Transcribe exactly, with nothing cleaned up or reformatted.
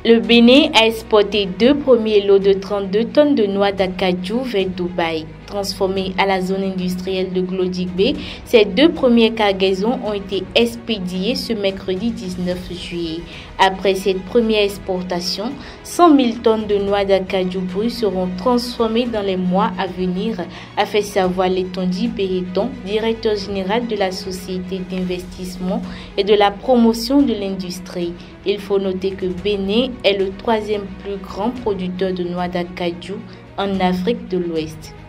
Le Bénin a exporté deux premiers lots de trente-deux tonnes de noix d'acajou vers Dubaï. Transformées à la zone industrielle de Glodjigbe, ces deux premières cargaisons ont été expédiées ce mercredi dix-neuf juillet. Après cette première exportation, cent mille tonnes de noix d'acajou brut seront transformées dans les mois à venir, a fait savoir Letonji Béhéton, directeur général de la Société d'investissement et de la promotion de l'industrie. Il faut noter que Bénin est le troisième plus grand producteur de noix d'acajou en Afrique de l'Ouest.